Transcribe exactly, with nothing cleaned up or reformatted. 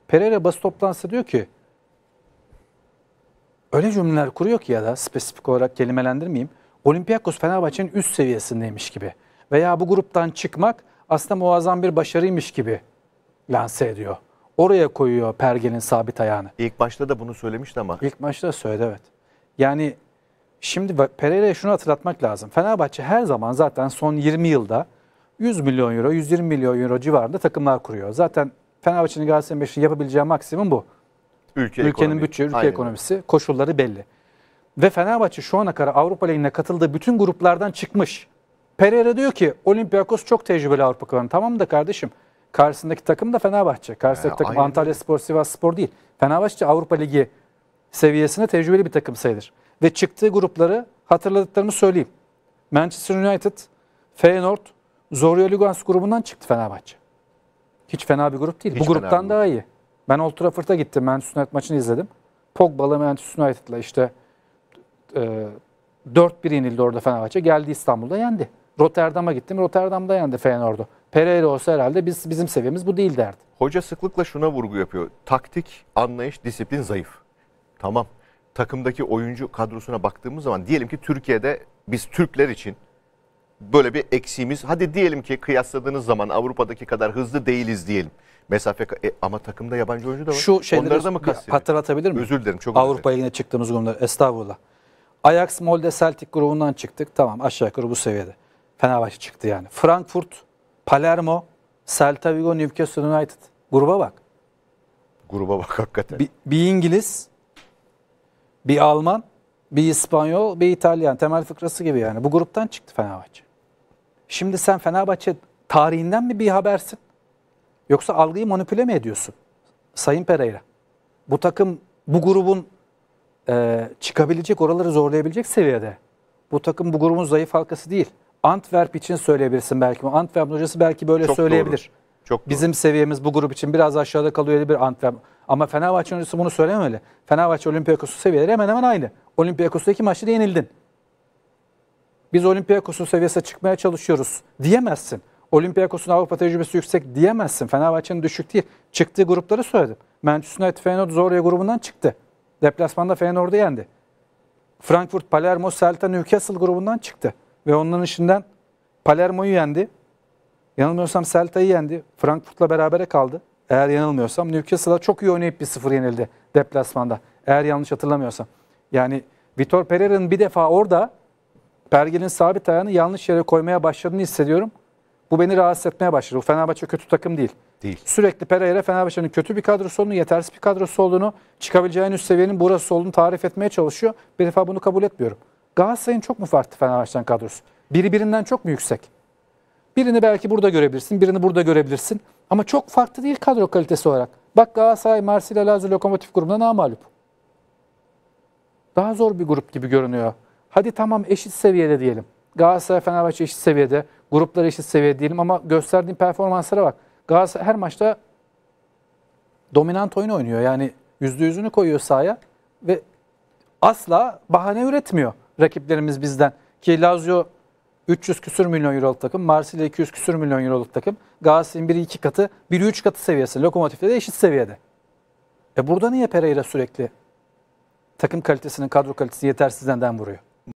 Pereira basın toplantısında diyor ki, öyle cümleler kuruyor ki ya da spesifik olarak kelimelendirmeyeyim. Olympiakos Fenerbahçe'nin üst seviyesindeymiş gibi. Veya bu gruptan çıkmak aslında muazzam bir başarıymış gibi lanse ediyor. Oraya koyuyor pergenin sabit ayağını. İlk başta da bunu söylemişti ama. İlk maçta da söyledi, evet. Yani şimdi Pereira'ya şunu hatırlatmak lazım. Fenerbahçe her zaman zaten son yirmi yılda yüz milyon euro, yüz yirmi milyon euro civarında takımlar kuruyor. Zaten Fenerbahçe'nin Galatasaray'ın Beşiktaş'ın yapabileceği maksimum bu. Ülke Ülkenin ekonomi. bütçe, ülke Aynen. ekonomisi, koşulları belli. Ve Fenerbahçe şu ana kadar Avrupa Ligi'ne katıldığı bütün gruplardan çıkmış. Pereira diyor ki Olympiakos çok tecrübeli Avrupa Kupası'nda. Tamam da kardeşim, karşısındaki takım da Fenerbahçe. Karşısındaki Ya, takım aynen. Antalyaspor, Sivasspor değil. Fenerbahçe Avrupa Ligi seviyesinde tecrübeli bir takım sayılır. Ve çıktığı grupları hatırladıklarımı söyleyeyim. Manchester United, Feyenoord, Zorya Lugansk grubundan çıktı Fenerbahçe. Hiç fena bir grup değil. Hiç Bu fena gruptan bir daha iyi. Ben Old Trafford'a gittim. Manchester United maçını izledim. Pogba'lı Manchester United'la işte e, dört bir yenildi orada Fenerbahçe. Geldi İstanbul'da yendi. Rotterdam'a gittim. Rotterdam'da yendi Feyenoord'u. Pereira olsa herhalde biz bizim seviyemiz bu değil derdi. Hoca sıklıkla şuna vurgu yapıyor. Taktik, anlayış, disiplin zayıf. Tamam. Takımdaki oyuncu kadrosuna baktığımız zaman diyelim ki Türkiye'de biz Türkler için böyle bir eksiğimiz. Hadi diyelim ki kıyasladığınız zaman Avrupa'daki kadar hızlı değiliz diyelim. Mesafe e, ama takımda yabancı oyuncu da var. Şu şeyleri Onları da mı bir kastediyor? hatırlatabilir miyim? Özür dilerim. Çok özür Avrupa dilerim. Ligi'ne çıktığımız durumda. Estağfurullah. Ajax, Molde, Celtic grubundan çıktık. Tamam, aşağı yukarı bu seviyede. Fenerbahçe çıktı yani. Frankfurt, Palermo, Celta Vigo, Newcastle United. Gruba bak. Gruba bak hakikaten. Bir, bir İngiliz, bir Alman, bir İspanyol, bir İtalyan. Temel fıkrası gibi yani. Bu gruptan çıktı Fenerbahçe. Şimdi sen Fenerbahçe tarihinden mi bir habersin? Yoksa algıyı manipüle mi ediyorsun? Sayın Pereira. Bu takım bu grubun e, çıkabilecek, oraları zorlayabilecek seviyede. Bu takım bu grubun zayıf halkası değil. Antwerp için söyleyebilirsin belki. Antwerp hocası belki böyle Çok söyleyebilir. doğru. Çok doğru. Bizim seviyemiz bu grup için biraz aşağıda kalıyor bir Antwerp. Ama Fenerbahçe hocası bunu söylememeli. Fenerbahçe Olympiakos'un seviyeleri hemen hemen aynı. Olympiakos'ta iki maçta yenildin. Biz Olympiakos'un seviyesine çıkmaya çalışıyoruz diyemezsin. Olympiakos'un Avrupa tecrübesi yüksek diyemezsin. Fenerbahçe'nin düşük değil. Çıktığı grupları söyledim. Manchester United Feyenoord Zorya grubundan çıktı. Deplasmanda Feyenoord'u yendi. Frankfurt, Palermo, Celta, Newcastle grubundan çıktı. Ve onların içinden Palermo'yu yendi. Yanılmıyorsam Celta'yı yendi. Frankfurt'la berabere kaldı. Eğer yanılmıyorsam Newcastle'a çok iyi oynayıp bir sıfır yenildi deplasmanda. Eğer yanlış hatırlamıyorsam. Yani Vitor Pereira'nın bir defa orada pergelin sabit ayağını yanlış yere koymaya başladığını hissediyorum. Bu beni rahatsız etmeye başladı. Bu Fenerbahçe kötü takım değil. Değil. Sürekli Pereira Fenerbahçe'nin kötü bir kadrosu olduğunu, yetersiz bir kadrosu olduğunu, çıkabileceği en üst seviyenin burası olduğunu tarif etmeye çalışıyor. Bir defa bunu kabul etmiyorum. Galatasaray'ın çok mu farklı Fenerbahçe'nin kadrosu? Biri birinden çok mu yüksek? Birini belki burada görebilirsin, birini burada görebilirsin. Ama çok farklı değil kadro kalitesi olarak. Bak Galatasaray, Marsilya, Lazio, Lokomotiv grubunda namağlup. Daha zor bir grup gibi görünüyor. Hadi tamam eşit seviyede diyelim. Galatasaray, Fenerbahçe eşit seviyede, gruplar eşit seviyede diyelim ama gösterdiğin performanslara bak. Galatasaray her maçta dominant oyun oynuyor. Yani yüzde yüzünü koyuyor sahaya ve asla bahane üretmiyor rakiplerimiz bizden. Ki Lazio üç yüz küsür milyon euroluk takım, Marsilya iki yüz küsür milyon euroluk takım. Galatasaray'ın biri iki katı, biri üç katı seviyesi. Lokomotiv'de de eşit seviyede. E burada niye Pereira sürekli takım kalitesinin, kadro kalitesini yetersizden vuruyor?